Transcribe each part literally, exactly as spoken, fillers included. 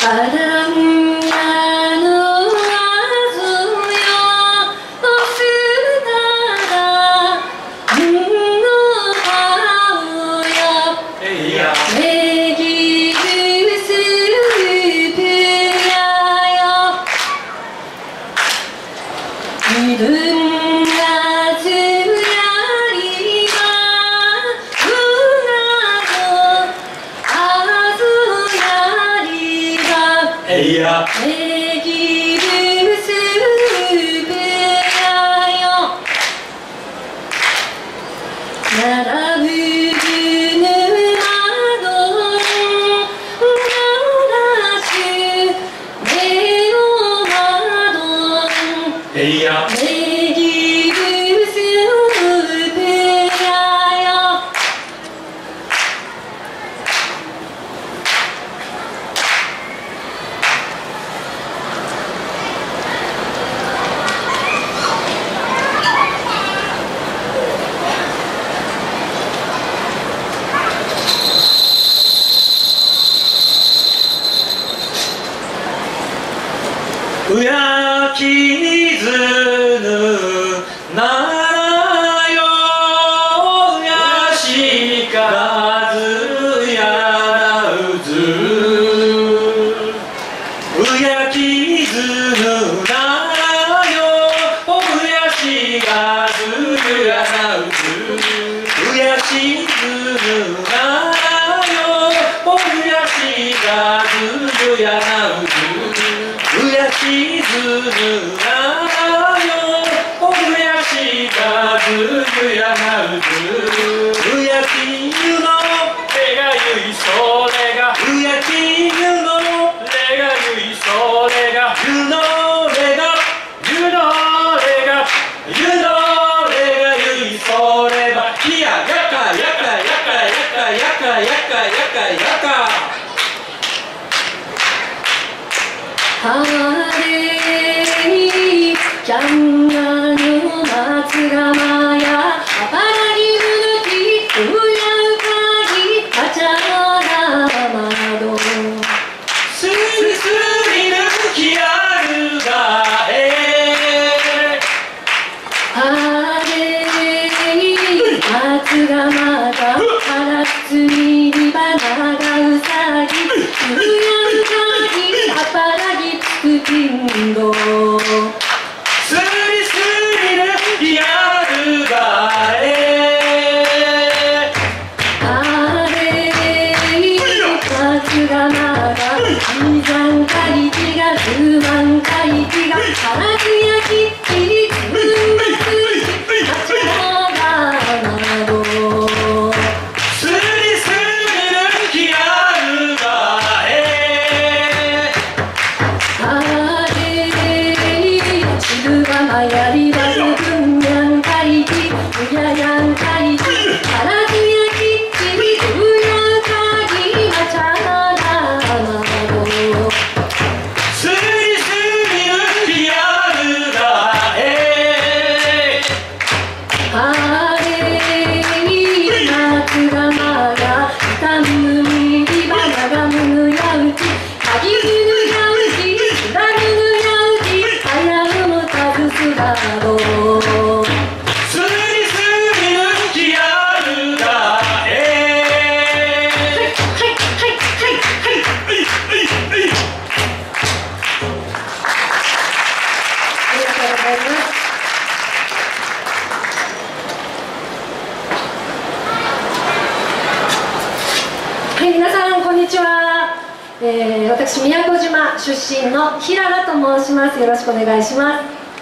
私、宮古島出身の平良と申します。よろしくお願いします。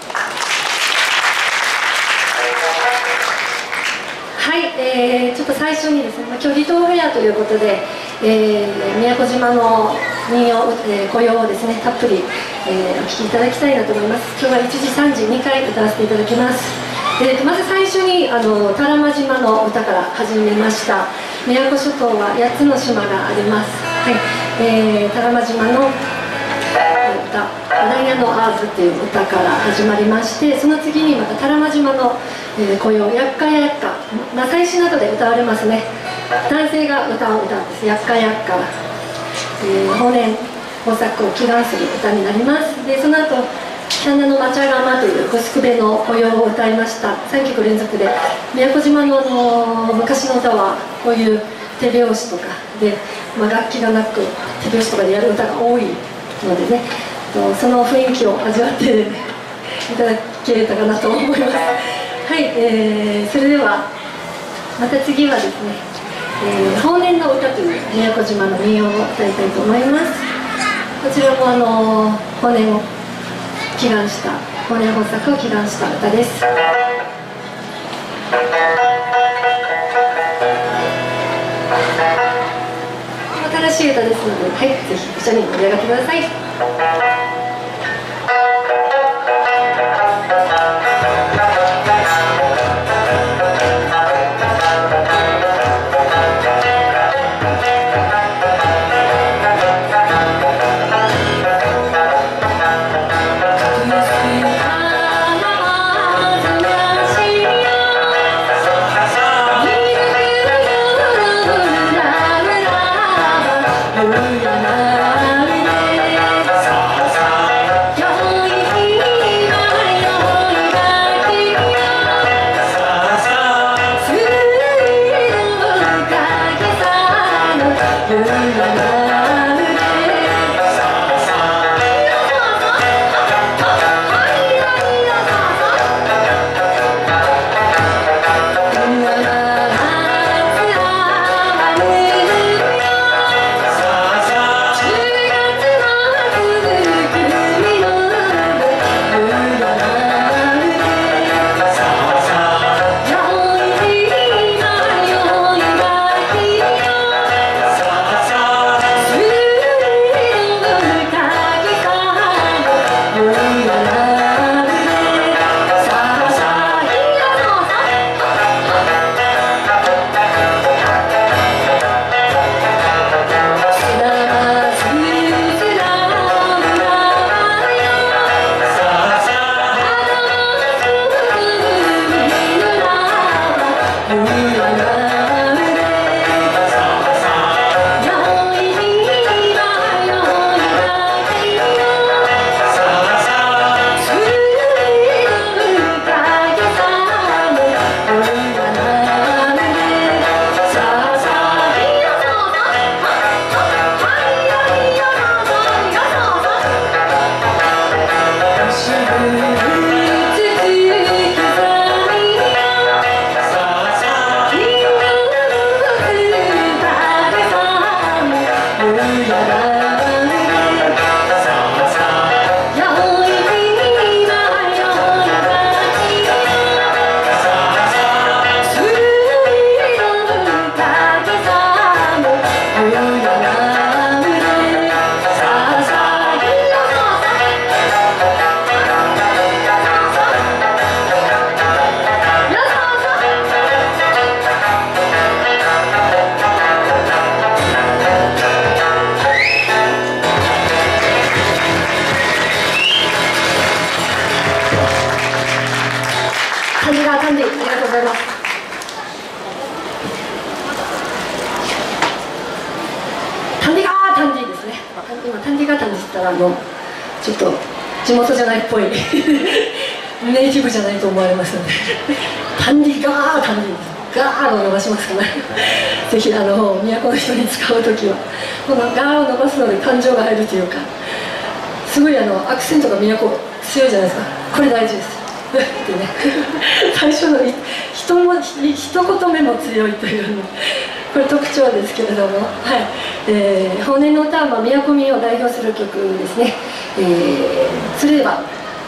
はい、えー、ちょっと最初にですね、今日離島フェアということで、えー、宮古島の民謡、えー、雇用をですね、たっぷり、えー、お聴きいただきたいなと思います。今日はいちじさんじにかい歌わせていただきます。えー、まず最初にあの多良間島の歌から始めました。宮古諸島はやっつの島があります。はい、えー、多良間島の歌「ダイヤのアーズ」っていう歌から始まりまして、その次にまた多良間島の、えー、雇用「やっかやっか」、まあ、祭祀などで歌われますね。男性が歌を歌うんです。やっかやっか、えー、法然豊作を祈願する歌になります。でその後キャンナのマチャガマというゴスクベの雇用を歌いました。さんきょく連続で宮古島の、あの昔の歌はこういう手拍子とかで、まあ、楽器がなく手拍子とかでやる歌が多いのでね、その雰囲気を味わっていただけたかなと思います。はい、えー、それではまた次はですね、えー、法然の歌という宮古島の民謡を歌いたいと思います。こちらもあの法然を祈願した法然豊作を祈願した歌です。新しい歌ですので、はい、ぜひ一緒に盛り上がってください。あのちょっと地元じゃないっぽいネイティブじゃないと思われますのでタンディガータンディガーを伸ばしますからぜひあの都の人に使う時はこのガーを伸ばすので感情が入るというか、すごいあのアクセントが都強いじゃないですか。これ大事ですってね最初の一文字一言目も強いというのこれ特徴ですけれども、はい、えー、法然の歌は、まあ、都民を代表する曲ですね。えー、それでは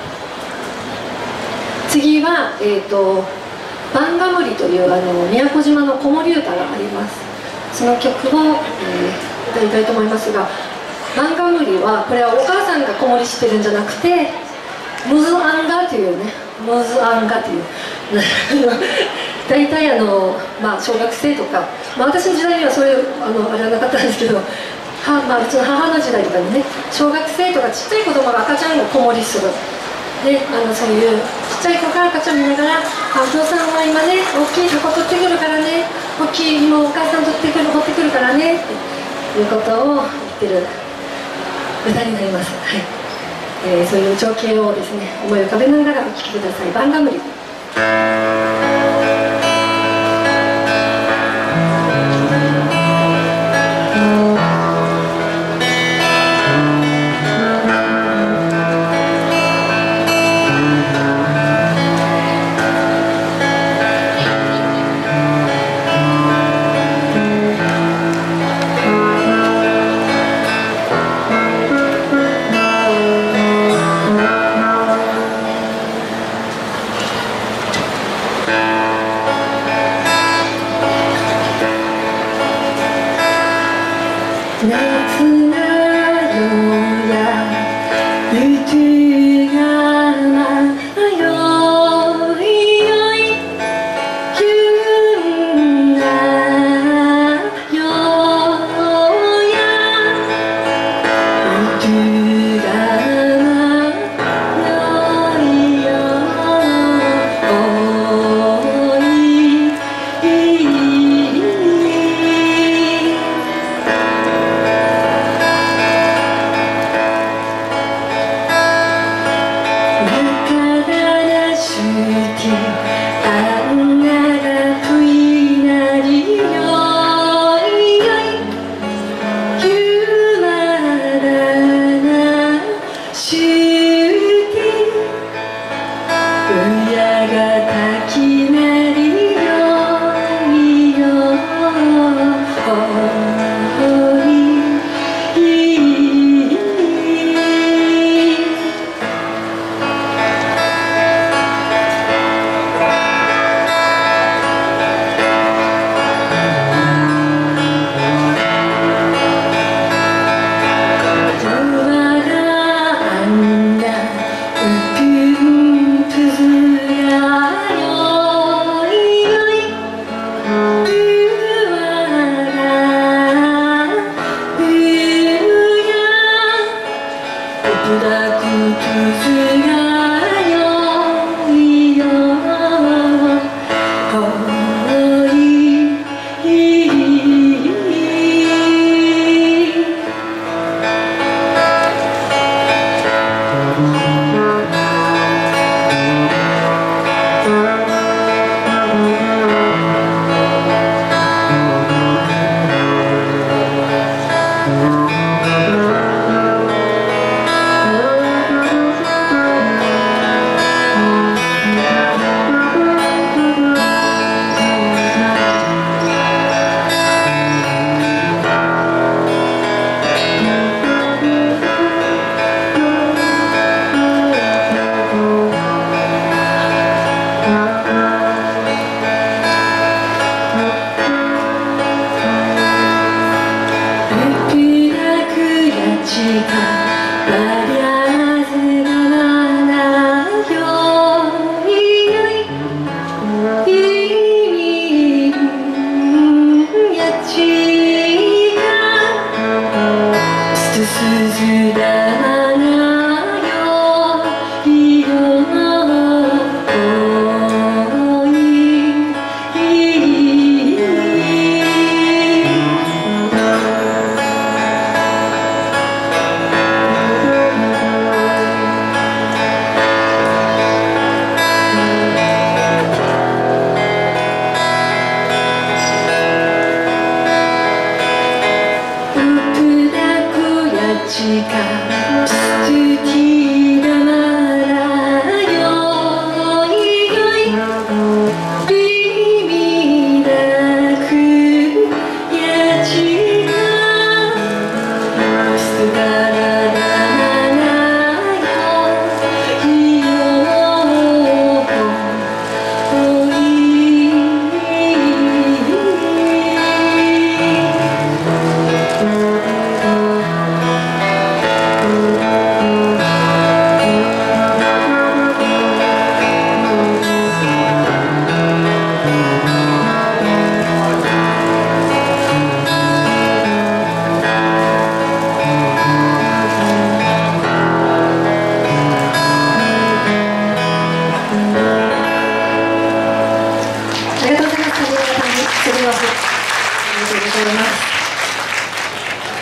次は、えーと、バンガムリというあの宮古島の子守歌があります。その曲を、えー、歌いたいと思いますが、バンガムリはこれはお母さんが子守してるんじゃなくて、ムズアンガというね、ムズアンガという大体あの、まあ、小学生とか、まあ、私の時代にはそういうあのあれはなかったんですけど、は、まあ、うちの母の時代とかにね、小学生とかちっちゃい子供が赤ちゃんが子守するで、あのそういうちっちゃい子が赤ちゃん見ながら「あ、お父さんは今ね大きい箱取ってくるからね、大きい芋をお母さん取ってくる持ってくるからね」っていうことを言ってる歌になります。はい、えー、そういう情景をですね思い浮かべながらお聴きください。バンガムリ。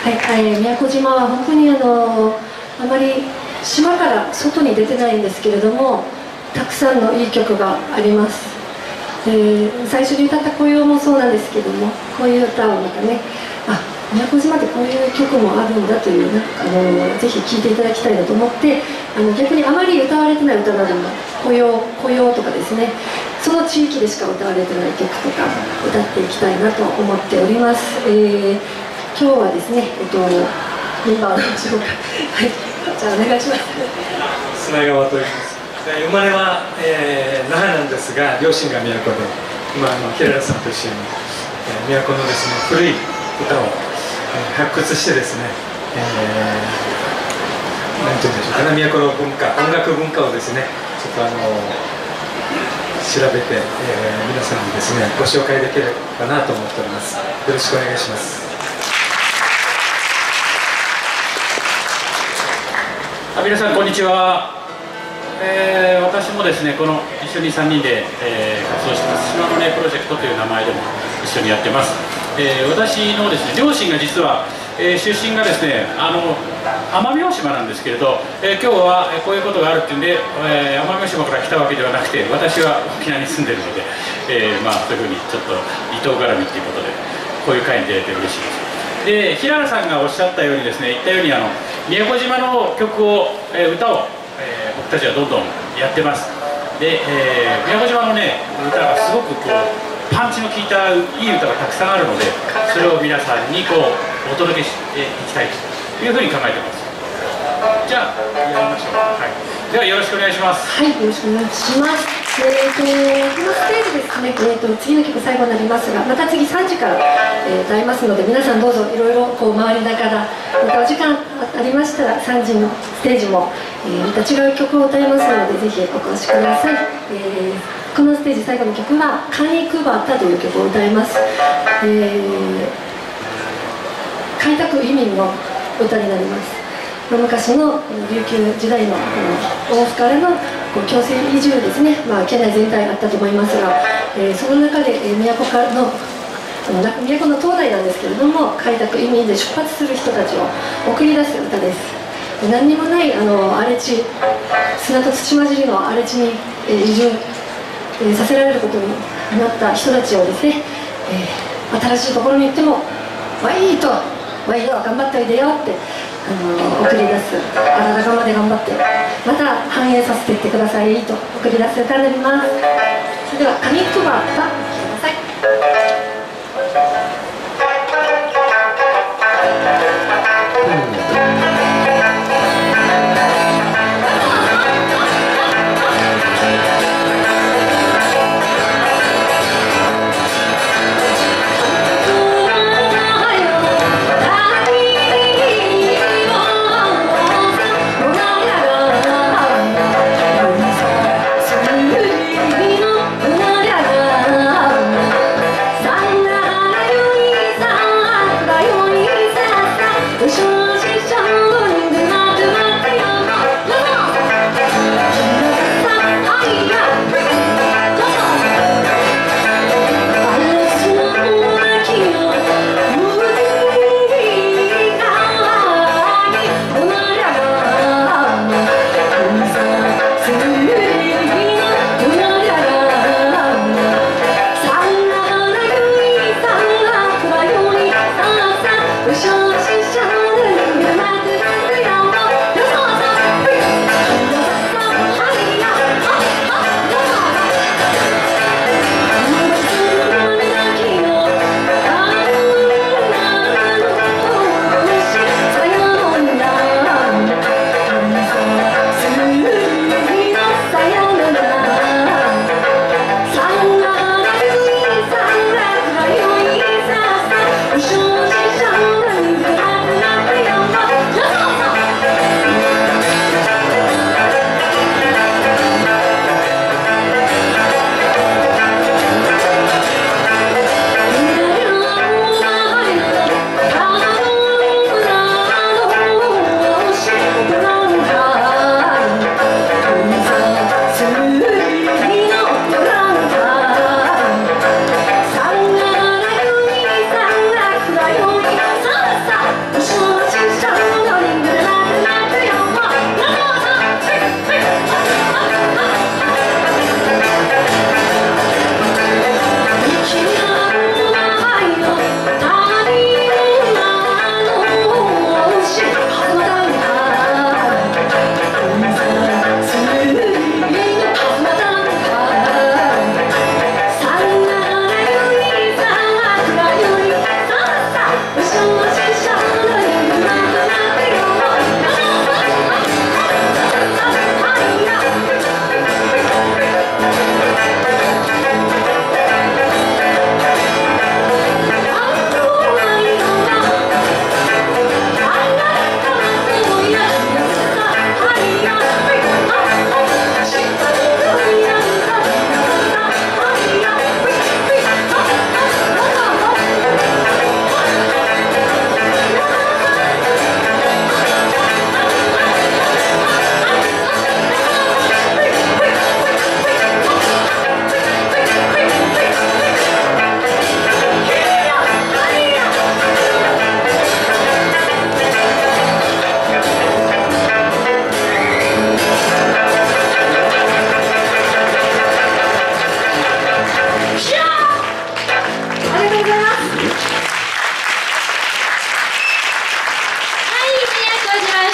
はい、えー、宮古島は本当にあのあまり島から外に出てないんですけれども、たくさんのいい曲があります。えー、最初に歌った「雇用」もそうなんですけども、こういう歌をまたね、あ、宮古島ってこういう曲もあるんだというね、あのぜひ聴いていただきたいなと思って、あの逆にあまり歌われてない歌なども「雇用」「雇用」とかですね、その地域でしか歌われてない曲とか歌っていきたいなと思っております。えー、今日はですね、えっと、メンバーの紹介、はい、じゃあお願いします。 砂川と言います。生まれは、えー、那覇なんですが、両親が宮古で、今あの平原さんと一緒に、えー、宮古のですね古い歌を、えー、発掘してですね、えー、なんて言うんでしょうかね、宮古の文化、音楽文化をですね、ちょっとあの調べて、えー、皆さんにですねご紹介できればなと思っております。よろしくお願いします。 皆さんこんにちは。えー、私もですねこの一緒にさんにんで、えー、活動してます島のねプロジェクトという名前でも一緒にやってます。えー、私のですね両親が実は、えー、出身がですねあの奄美大島なんですけれど、えー、今日はこういうことがあるっていうんで、えー、奄美大島から来たわけではなくて、私は沖縄に住んでるので、えー、まあそういうふうにちょっと離島絡みっていうことでこういう会に出れて嬉しいです。で平原さんがおっしゃったようにですね言ったようにあの宮古島の曲を、えー、歌を、えー、僕たちはどんどんやってます。で、えー、宮古島のね歌がすごくこうパンチの効いたいい歌がたくさんあるので、それを皆さんにこうお届けしていきたいというふうに考えてます。じゃあやりましょう。はい、ではよろしくお願いします。 はい、よろしくお願いします。えーと、このステージですね、えーと、次の曲最後になりますが、また次さんじから、えー、歌いますので、皆さんどうぞいろいろこう回りながら、またお時間ありましたらさんじのステージも、えー、また違う曲を歌いますので、ぜひお越しください。えー、このステージ最後の曲は「カニクバタ」という曲を歌います。えー、開拓移民の歌になります。昔の琉球時代の大府からの強制移住ですね、まあ、県内全体あったと思いますが、えー、その中で、えー、都からの都の東大なんですけれども、開拓移民で出発する人たちを送り出す歌です。何にもないあの荒れ地、砂と土混じりの荒れ地に、えー、移住、えー、させられることになった人たちをですね、えー、新しいところに行っても「わいい」と「わいいよ頑張っておいでよ」ってあの送り出す、あららがまで頑張ってまた反映させていってくださいと送り出す歌になります。それでは「カニクバタ」聴いてください。「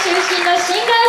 出身のシンガー